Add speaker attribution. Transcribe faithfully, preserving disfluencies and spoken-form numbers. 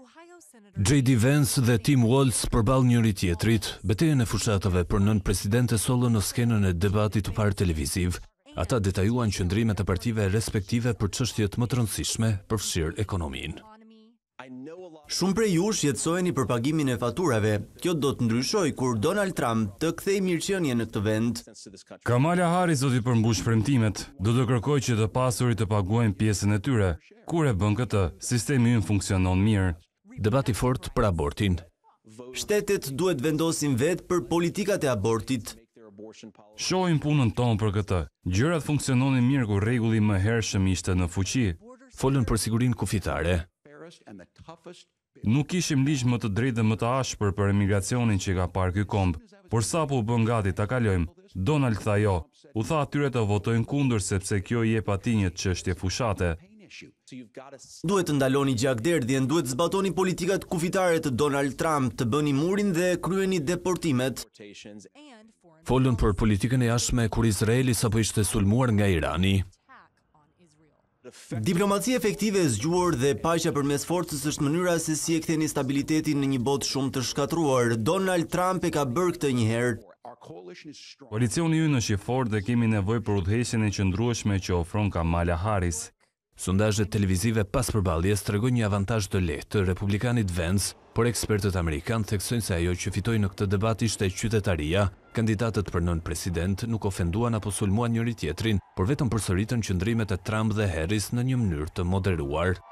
Speaker 1: J D Vance dhe Tim Walz përballë njëri tjetrit, betejën e fushatave për nën presidente sollën në skenën e debatit të parë televiziv. Ata detajuan qëndrimet e partive respektive për çështjet më të rëndësishme, përfshirë ekonominë.
Speaker 2: Shumë prej jush jetësojeni për pagimin e faturave. Kjo do të ndryshojë kur Donald Trump të kthejë mirëqenie në këtë vend.
Speaker 3: Kamala Harris do t'i përmbush premtimet, do të kërkojë që të pasurit të paguajnë pjesën e tyre. Kur e bën këtë, sistemi ynë funksionon mirë.
Speaker 1: Debati fort për abortin.
Speaker 2: Shtetet duhet vendosin vetë për politikat e abortit.
Speaker 3: Shohim punën tonë për këtë. Gjërat funksiononin mirë kur rregulli më hershëm ishte në fuqi.
Speaker 1: Folën për sigurinë kufitare.
Speaker 3: Nuk kishim ligj më të drejtë dhe më të ashpër për emigracionin që ka parë ky komb, por sapo u bën gati ta kalojmë, Donald tha jo. U tha atyre të votojnë kundër sepse kjo i jep atij një çështje fushate.
Speaker 2: Duhet të ndaloni gjakderdhjen, duhet të zbatoni politikat kufitare të Donald Trump, të bëni murin dhe kryeni deportimet.
Speaker 1: Folën për politikën e jashtme kur Izraeli sapo ishte sulmuar nga Irani.
Speaker 2: Diplomacia efektive e zgjuar dhe paqja përmes forcës është mënyra se si e ktheni stabilitetin në një botë shumë të shkatruar. Donald Trump e ka bërë këtë një herë.
Speaker 3: Koalicioni ynë është i fortë dhe kemi nevojë për udhëheqjen e qëndrueshme që ofron Kamala Harris.
Speaker 1: Sondazhet televizive pas përballjes tregojnë një avantazh të lehtë të republikanit Vance, por ekspertët amerikanë theksojnë se ajo që fitoi në këtë debat ishte qytetaria. Kandidatët për nën president nuk ofenduan apo sulmuan njëri tjetrin, por vetëm përsëritën qëndrimet e Trump dhe Harris në një mënyrë të moderuar.